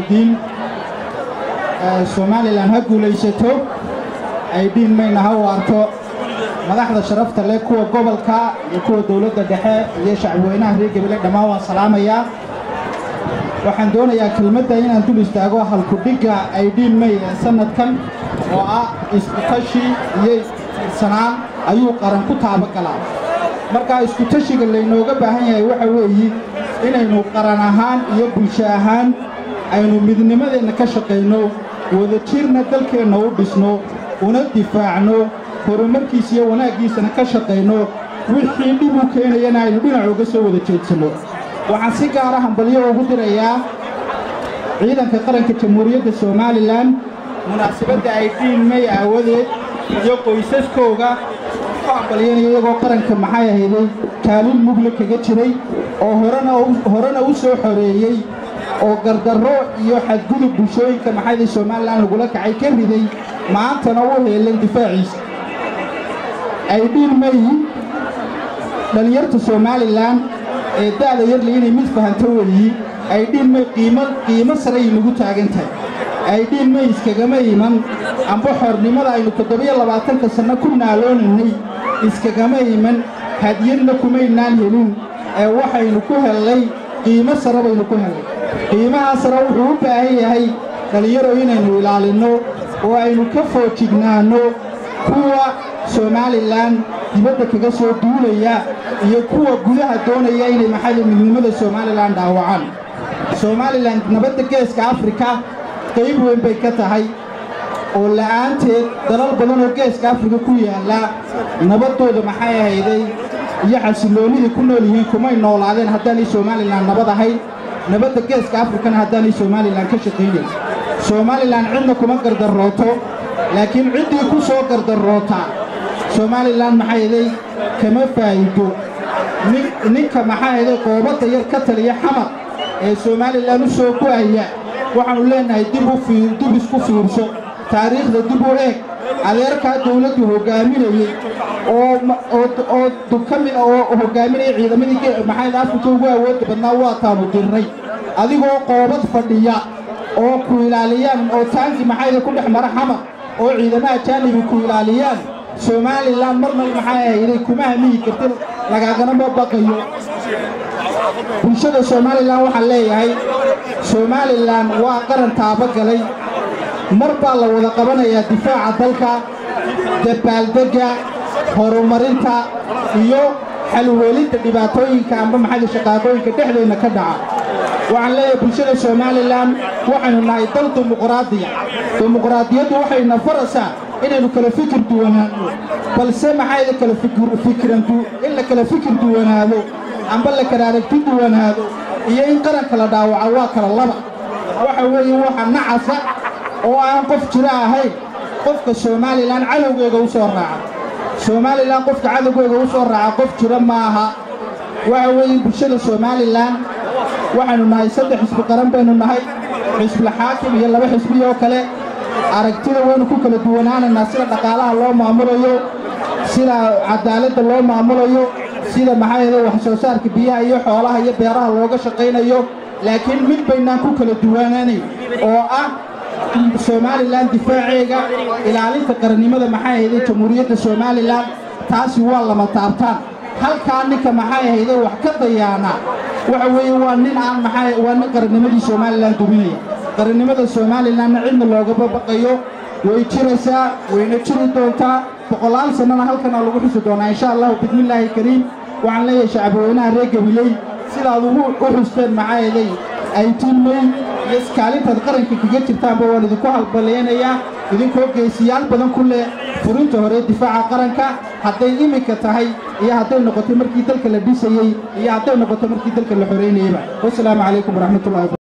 الدين Somaliland ha guulaysato ay diin mayna ha waarto madaxda sharafta leh kuwa gobolka iyo kuwa dawladda dhexe iyo shacabweynaha reer Gabiley dhamaan waan salaamayaa waxaan doonayaa kelmadda inaan dul istaago halku dhiga ay diin may sanadkan oo ah isku tashi iyo sanaan ayuu qaran ku taabagalaa marka isku tashiga leynooga baahan yahay waxa weeye inaynu qaran ahaan iyo bulsho ahaan aynu midnimadeena ka shaqeyno wada jirna dalkeena u dhisno una difaacno horumarkiisa iyo wanaagiisana ka shaqeyno wixii dhib u keenayana aynu dhinac uga soo wada jeedsano waxaan si gaar ah hambalyo ugu dirayaa ciidanka qaranka Jamhuuriyadda Somaliland munaasabadda ay diin may aawadeed iyo qoysaskooga hambalyeynaya iyagoo qaranka maxay ahayd kaalin mugle kaga jiray oo horena u soo xoreeyay oo gardarro iyo xadgudub bulshooyinka maxay Somaliland lagula kacay ka riday maantana uu heelay difaaciisa ay diin may dhalinyarta Somaliland ee daada yar inay mid fahanto weeyii ay diin may qiimo sare lagu taagantahay ay diin may iskagama iman amba xornimada aynu 27 sano ku naaloonay iskagama iman hadiyadna kuma inaan helin ee waxaynu ku helay qiimo sare baynu ku helay qiimaha sare wuxuu u baahan yahay dhalinyaro inaynu ilaalino oo aynu ka foojignaano kuwa Somaliland dibadda kaga soo duulaya iyo kuwa gudaha doonaya inay maxay midnimada Somaliland dhaawacaan Somaliland nabadda geeska Afrika qayb weyn bay ka tahay oo la'aanteed dalal badan oo geeska Afrika ku yaala nabadooda maxay ahayd iyo xasiloonida ku nool yihiin kuma noolaadeen haddii Somaliland nabad ahay nabadda geeska Afrika haddii Somaliland ka shaqeeyay Somaliland cidna kuma gardarooto laakiin cidii ku soo gardaroota Somaliland maxay ahayd kama faa'iido ninka maxay ahayd qoobada yar ka taliya xamar ee Somaliland u soo go'aya waxaanu leenahay dib isku fiirso taariikhda dib u eeg adeerka dawladdu hogaaminayay oo dukamid oo hogaaminay ciidamadii maxay Afrika ugu awood badnaa waa taanu dirnay adigoo qoobad fadhiya oo ku ilaaliyaan oo taanki maxay ku dhex mara xamar oo ciidamada jaanibi ku ilaaliyaan Somaliland marna maxay ahayd kuma hamiyi kartin lagagana ma baqayo bulshada Somaliland waxa leeyahay Somaliland waa qaran taabagalay marba la wada qabanayaa difaaca dalka dabaaldega horumarinta iyo xalweelinta dhibaatooyinka amba maxay shaqooyinka dhexdeena ka dhaca waxaan leeyahay bulshada Somaliland waxaanu nahay dal dimuqraadiyadu waxayna faraysaa inaynu kala fikir duwanaano balse maxay kala fikrantu in la kala fikir duwanaado amba la kala aragti duwanaado iyo in qaranka la dhaawaco waa kala laba waxa weeye waxa nacasa oo aan qof jira ahayn qofka Somaliland cadawgeega u soo raaca Somaliland qofka cadawgeega u soo raaca qof jira maaha waxa weeye bulshada Somaliland waxaanu nahay saddex xisbi qaran baynu nahay xisbi xaakim iyo laba xisbi oo kale aragtida waynu ku kala duwanaanayna sida dhaqaalaha loo maamulayo sida cadaaladda loo maamulayo sida maxay wax soo saarka biyaha iyo xoolaha iyo beeraha looga shaqeynayo laakiin mid baynaan ku kala duwanaanay oo ah Somaliland difaaceega ilaalinta qarannimada maxay ahayd Jamhuuriyadda Somaliland taasi waa lama taabtaan halka ninka maxay ahayd wax ka dayaana waxa weeye waa nin aan maxay waa nin qarannimadii Somaliland duminaya qarannimada Somaliland cidna looga babaqayo way jiraysaa wayna jiri doontaa boqolaal sanana halkan lagu xusi doonaa insha Allah bismillaahi kariim waxaan leeyahay shacabweynaha reer Gabiley sidaad ugu xusteen maxay ahayd ay tilmay iskaalinta qaranka kaga jirtaan waan idinku halbaleynayaa idinkoo geesiyaal badan ku leh furinta hore difaaca qaranka hadday imika tahay iyo hadday noqoto markii dalka la dhisayay iyo hadday noqoto markii dalka la xoreynayay. Wassalaamu calaykum waraxmatullaahi